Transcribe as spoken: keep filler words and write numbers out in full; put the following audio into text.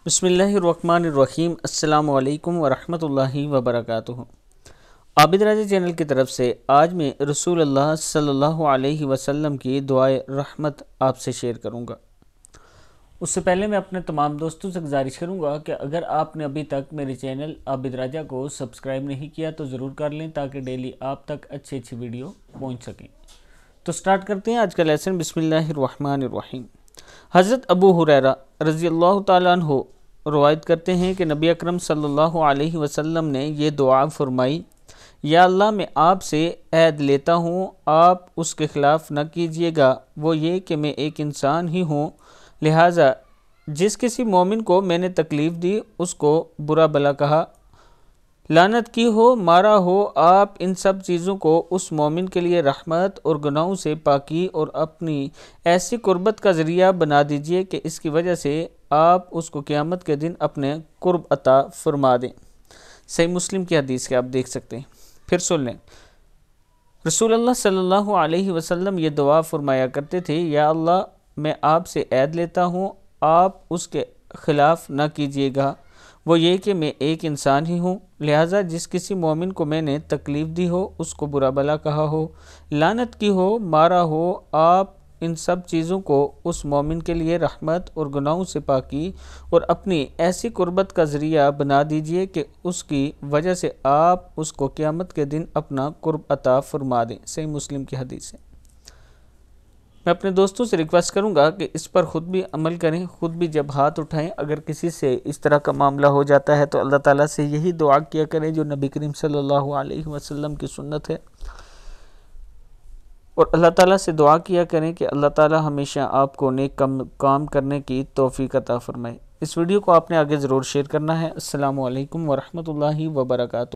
بسم اللہ الرحمن الرحیم۔ السلام علیکم ورحمۃ اللہ وبرکاتہ۔ عابد راجہ چینل کی طرف سے آج میں رسول اللہ صلی اللہ علیہ وسلم کی دعائے رحمت آپ سے شیئر کروں گا۔ اس سے پہلے میں اپنے تمام دوستوں سے گزارش کروں گا کہ اگر آپ نے ابھی تک میرے چینل عابد راجہ کو سبسکرائب نہیں کیا تو ضرور کر لیں تاکہ ڈیلی آپ تک اچھی اچھی ویڈیو پہنچ سکیں۔ تو سٹارٹ کرتے ہیں آج کا لیسن۔ بسم اللہ الرحمن الرحیم۔ حضرت ابو ہریرہ رضی اللہ تعالیٰ عنہ روایت کرتے ہیں کہ نبی اکرم صلی اللہ علیہ وسلم نے یہ دعا فرمائی: یا اللہ، میں آپ سے عہد لیتا ہوں آپ اس کے خلاف نہ کیجیے گا، وہ یہ کہ میں ایک انسان ہی ہوں، لہٰذا جس کسی مومن کو میں نے تکلیف دی اس کو برا بھلا کہا، لعنت کی ہو، مارا ہو، آپ ان سب چیزوں کو اس مومن کے لیے رحمت اور گناہوں سے پاکی اور اپنی ایسی قربت کا ذریعہ بنا دیجئے کہ اس کی وجہ سے آپ اس کو قیامت کے دن اپنے قرب عطا فرما دیں۔ صحیح مسلم کی حدیث کے آپ دیکھ سکتے ہیں۔ پھر سن لیں، رسول اللہ صلی اللہ علیہ وسلم یہ دعا فرمایا کرتے تھے: یا اللہ، میں آپ سے عہد لیتا ہوں آپ اس کے خلاف نہ کیجیے گا، وہ یہ کہ میں ایک انسان ہی ہوں، لہٰذا جس کسی مومن کو میں نے تکلیف دی ہو، اس کو برا بھلا کہا ہو، لعنت کی ہو، مارا ہو، آپ ان سب چیزوں کو اس مومن کے لیے رحمت اور گناہوں سے پاکی اور اپنی ایسی قربت کا ذریعہ بنا دیجئے کہ اس کی وجہ سے آپ اس کو قیامت کے دن اپنا قرب عطا فرما دیں۔ صحیح مسلم کی حدیث ہے۔ میں اپنے دوستوں سے ریکویسٹ کروں گا کہ اس پر خود بھی عمل کریں، خود بھی جب ہاتھ اٹھائیں اگر کسی سے اس طرح کا معاملہ ہو جاتا ہے تو اللہ تعالیٰ سے یہی دعا کیا کریں جو نبی کریم صلی اللہ علیہ وسلم کی سنت ہے، اور اللہ تعالیٰ سے دعا کیا کریں کہ اللہ تعالیٰ ہمیشہ آپ کو نیک کام کرنے کی توفیق عطا فرمائے۔ اس ویڈیو کو آپ نے آگے ضرور شیئر کرنا ہے۔ السلام علیکم ورحمۃ اللہ وبرکاتہ۔